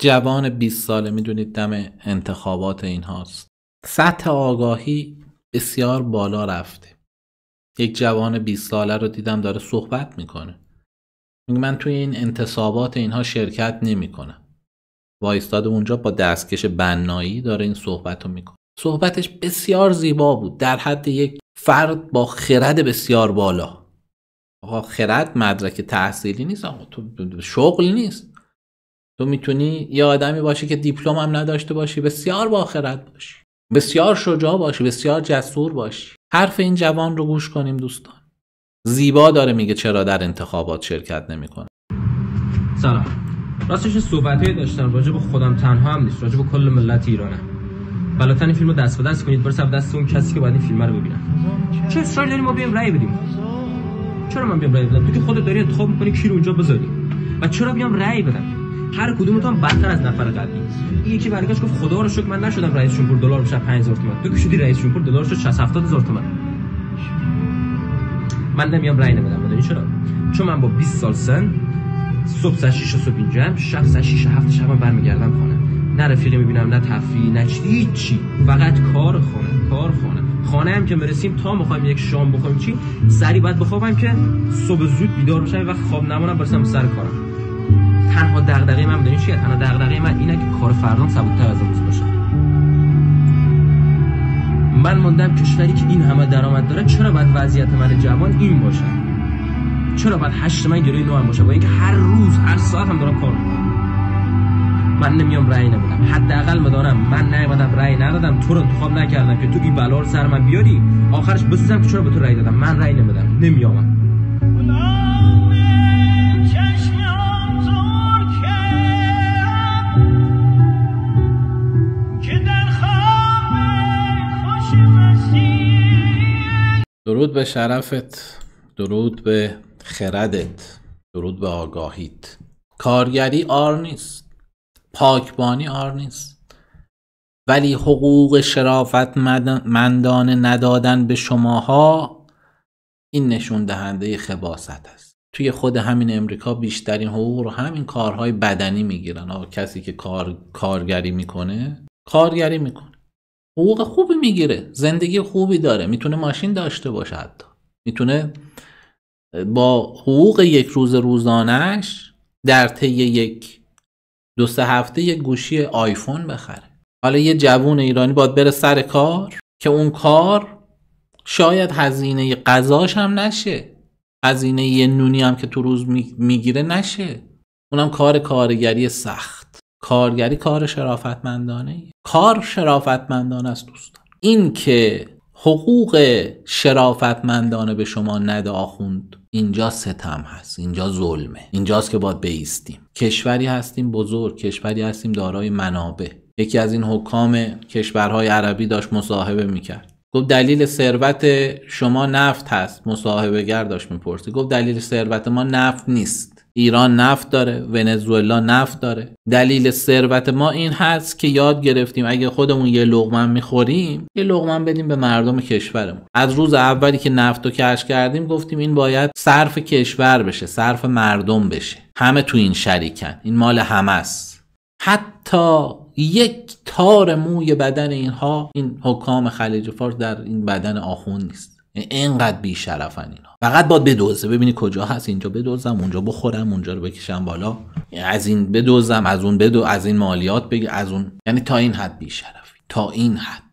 جوان 20 ساله میدونید دم انتخابات این هاست، سطح آگاهی بسیار بالا رفته. یک جوان 20 ساله رو دیدم داره صحبت میکنه، میگه من توی این انتصابات اینها شرکت نمیکنم. وایستاده اونجا با دستکش بنایی داره این صحبت رو میکنه. صحبتش بسیار زیبا بود، در حد یک فرد با خرد بسیار بالا. آقا خرد مدرک تحصیلی نیست، آقا تو شغل نیست. تو میتونی یه آدمی باشی که دیپلم هم نداشته باشی، بسیار با خرد باشی، بسیار شجاع باشی، بسیار جسور باشی. حرف این جوان رو گوش کنیم دوستان. زیبا داره میگه چرا در انتخابات شرکت نمیکنه. سلام. راستش صحبتایی داشتم راجع به خودم تنها هم نیست، راجع به کل ملت ایرانه. بلاتن این فیلمو دست به دست کنید، برسه دست اون کسی که باید این فیلم رو ببینه. چه اصراری داریم ما بیایم رأی بدیم؟ چرا من بیام رأی بدم؟ تو که خودت داری انتخاب می‌کنی کی رو اونجا بذاری. و چرا بیام رأی بدم؟ هر کدومتون بدتر از نفر قبلی. یکی برگشت گفت خدا رو شکر من نشدم رئیس جمهور، دلار بشه 5000 تومان. تو که شدی رئیس جمهور، دلار شد 60-70000 تومان. من نمیام رأی نمیدم. میدونی چرا؟ چون من با 20 سال سن صبح ساعت 6 صبح اینجام، شب ساعت 6 7 شب برمیگردم خونه. نه رفیقی میبینم، نه تفریح، نه هیچی. فقط کار خونه. خانه هم که برسیم تا میخوایم یک شام بخوریم چی سری بعد بخوابم که صبح زود بیدار بشم و خواب نمونم برسم سر کارم. تنها دغدغه من بدونی چیه؟ تنها دغدغه من اینه که کار فردام سبک‌تر از امروز باشه. من موندم کشوری که این همه درآمد داره، چرا باید وضعیت من جوان این باشه؟ چرا باید 8 من گروی نو هم باشه با اینکه هر روز هر ساعت هم دارم کار میکنم؟ من نمیام رأی نمیدم. حداقل میدونم من نیومدم رأی ندادم، تو رو انتخاب نکردم که تو این بلا رو سر من بیاری، آخرش بسوزم که چرا به تو رأی دادم. من رأی نمیدم، نمیام. درود به شرفت، درود به خردت، درود به آگاهیت. کارگری آر نیست، پاکبانی آر نیست، ولی حقوق شرافت مندانه ندادن به شماها این نشون دهنده خباثت است. توی خود همین امریکا بیشترین حقوق رو همین کارهای بدنی میگیرن. کسی که کارگری میکنه حقوق خوبی میگیره، زندگی خوبی داره، میتونه ماشین داشته باشه، حتی میتونه با حقوق یک روز روزانش در طی 1-2 هفته یک گوشی آیفون بخره. حالا یه جوون ایرانی باید بره سر کار که اون کار شاید هزینه غذاش هم نشه، هزینه یه نونی هم که تو روز میگیره نشه، اونم کارگری سخت. کارگری کار شرافتمندانه، کار شرافتمندانه است دوستان. این که حقوق شرافتمندانه به شما نده آخوند، اینجا ستم هست، اینجا ظلمه، اینجاست که باید بایستیم. کشوری هستیم بزرگ، کشوری هستیم دارای منابع. یکی از این حکام کشورهای عربی داشت مصاحبه میکرد، گفت دلیل ثروت شما نفت هست. مصاحبه گر داشت میپرسید، گفت دلیل ثروت ما نفت نیست. ایران نفت داره، ونزوئلا نفت داره. دلیل ثروت ما این هست که یاد گرفتیم اگه خودمون یه لقمه میخوریم، یه لقمه بدیم به مردم کشورمون. از روز اولی که نفت رو کشف کردیم گفتیم این باید صرف کشور بشه، صرف مردم بشه. همه تو این شریکن، این مال همه است. حتی یک تار موی بدن اینها، این حکام خلیج فارس، در این بدن آخوند نیست. اینقدر بی‌شرفن اینا. فقط باید بدوزه. ببینی کجا هست، اینجا بدوزم، اونجا بخورم، اونجا رو بکشم بالا، از این بدوزم، از اون از این مالیات بگیر، از اون. یعنی تا این حد بی‌شرفی، تا این حد.